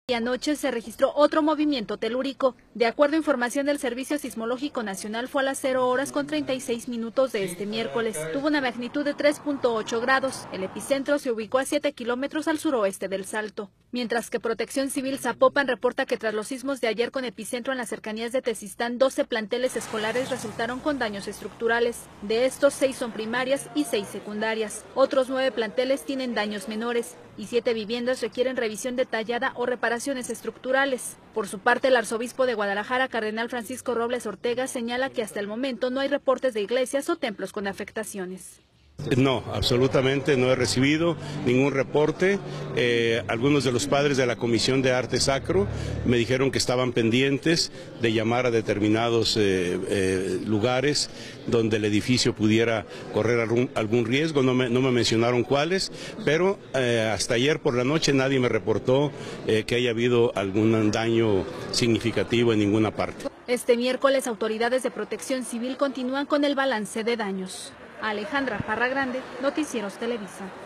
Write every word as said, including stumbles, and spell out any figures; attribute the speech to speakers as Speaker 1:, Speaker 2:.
Speaker 1: Y anoche se registró otro movimiento telúrico. De acuerdo a información del Servicio Sismológico Nacional, fue a las cero horas con treinta y seis minutos de este miércoles. Tuvo una magnitud de tres punto ocho grados. El epicentro se ubicó a siete kilómetros al suroeste del Salto. Mientras que Protección Civil Zapopan reporta que tras los sismos de ayer con epicentro en las cercanías de Tezistán, doce planteles escolares resultaron con daños estructurales. De estos, seis son primarias y seis secundarias. Otros nueve planteles tienen daños menores y siete viviendas requieren revisión detallada o reparaciones estructurales. Por su parte, el arzobispo de Guadalajara, cardenal Francisco Robles Ortega, señala que hasta el momento no hay reportes de iglesias o templos con afectaciones.
Speaker 2: No, absolutamente no he recibido ningún reporte. Eh, algunos de los padres de la Comisión de Arte Sacro me dijeron que estaban pendientes de llamar a determinados eh, eh, lugares donde el edificio pudiera correr algún, algún riesgo. No me, no me mencionaron cuáles, pero eh, hasta ayer por la noche nadie me reportó eh, que haya habido algún daño significativo en ninguna parte.
Speaker 1: Este miércoles, autoridades de Protección Civil continúan con el balance de daños. Alejandra Parra Grande, Noticieros Televisa.